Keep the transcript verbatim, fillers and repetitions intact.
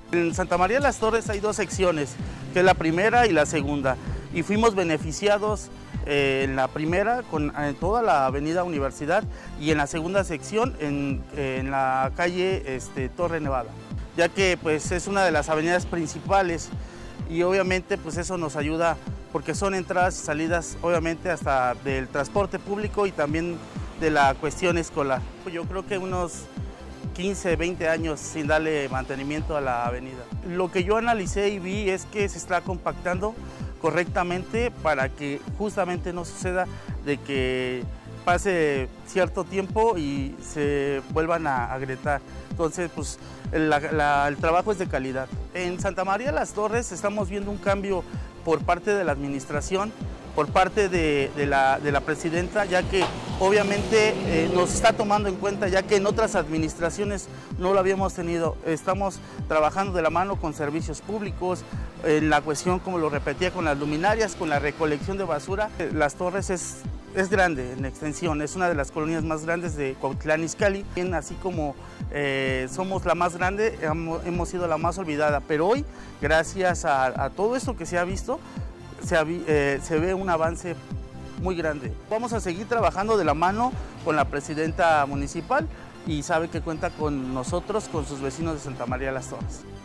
En Santa María de las Torres hay dos secciones, que es la primera y la segunda, y fuimos beneficiados eh, en la primera con en toda la avenida Universidad y en la segunda sección en, en la calle este, Torre Nevada, ya que pues, es una de las avenidas principales y obviamente pues, eso nos ayuda porque son entradas y salidas obviamente hasta del transporte público y también de la cuestión escolar. Yo creo que unos quince, veinte años sin darle mantenimiento a la avenida. Lo que yo analicé y vi es que se está compactando correctamente para que justamente no suceda de que pase cierto tiempo y se vuelvan a agrietar. Entonces, pues la, la, el trabajo es de calidad. En Santa María de las Torres estamos viendo un cambio por parte de la administración, por parte de, de, la, de la presidenta, ya que obviamente eh, nos está tomando en cuenta, ya que en otras administraciones no lo habíamos tenido. Estamos trabajando de la mano con servicios públicos, en la cuestión, como lo repetía, con las luminarias, con la recolección de basura. Las Torres es, es grande en extensión, es una de las colonias más grandes de Cuautitlán Izcalli. Así como eh, somos la más grande, hemos sido la más olvidada, pero hoy, gracias a, a todo esto que se ha visto, Se, eh, se ve un avance muy grande. Vamos a seguir trabajando de la mano con la presidenta municipal y sabe que cuenta con nosotros, con sus vecinos de Santa María de las Torres.